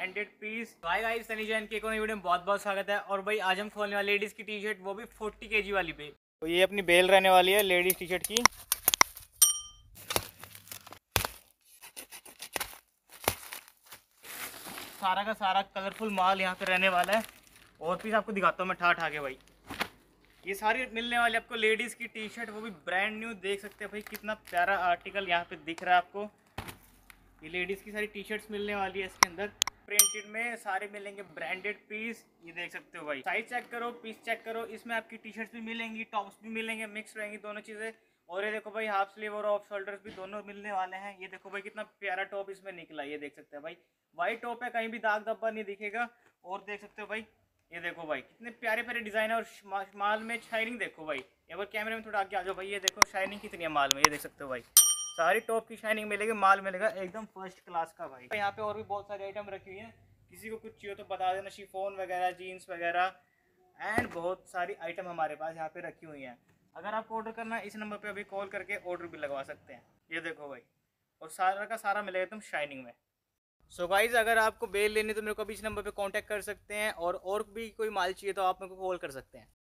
Branded piece. भाई guys Sunny Jain के video में बहुत बहुत स्वागत है। और भाई आज हम खोलने वाले लेडीज की टी शर्ट, वो भी 40 kg वाली बेल। तो ये अपनी बेल रहने वाली है लेडीज टी शर्ट की। सारा का सारा कलरफुल माल यहाँ पे रहने वाला है। और पीस आपको दिखाता हूँ मैं ठा के भाई। ये सारी मिलने वाली आपको लेडीज़ की टी शर्ट, वो भी ब्रांड न्यू। देख सकते हैं भाई कितना प्यारा आर्टिकल यहाँ पे दिख रहा है आपको। ये लेडीज़ की सारी टी शर्ट्स मिलने वाली है इसके अंदर प्रिंटेड में, सारे मिलेंगे ब्रांडेड पीस। ये देख सकते हो भाई, साइज चेक करो, पीस चेक करो। इसमें आपकी टी शर्ट्स भी मिलेंगी, टॉप्स भी मिलेंगे, मिक्स रहेंगी दोनों चीज़ें। और ये देखो भाई हाफ स्लीव और ऑफ शोल्डर्स भी दोनों मिलने वाले हैं। ये देखो भाई कितना प्यारा टॉप इसमें निकला, ये देख सकते हैं भाई। वाइट टॉप है, कहीं भी दाग धब्बा नहीं दिखेगा। और देख सकते हो भाई, ये देखो भाई कितने प्यारे प्यारे डिज़ाइन है। और माल में शाइनिंग देखो भाई, एक बार कैमरे में थोड़ा आगे आ जाओ भाई। ये देखो शाइनिंग कितनी है माल में, ये देख सकते हो भाई। सारी टॉप की शाइनिंग मिलेगी, माल मिलेगा एकदम फर्स्ट क्लास का भाई। यहाँ पे और भी बहुत सारी आइटम रखी हुई हैं, किसी को कुछ चाहिए तो बता देना। शिफॉन वगैरह, जीन्स वगैरह एंड बहुत सारी आइटम हमारे पास यहाँ पे रखी हुई हैं। अगर आपको ऑर्डर करना है, इस नंबर पे अभी कॉल करके ऑर्डर भी लगवा सकते हैं। ये देखो भाई, और सारा का सारा मिलेगा एकदम शाइनिंग में। सो गाइज, अगर आपको बेल लेनी तो मेरे को अभी इस नंबर पे कांटेक्ट कर सकते हैं। और भी कोई माल चाहिए तो आप मेरे को कॉल कर सकते हैं।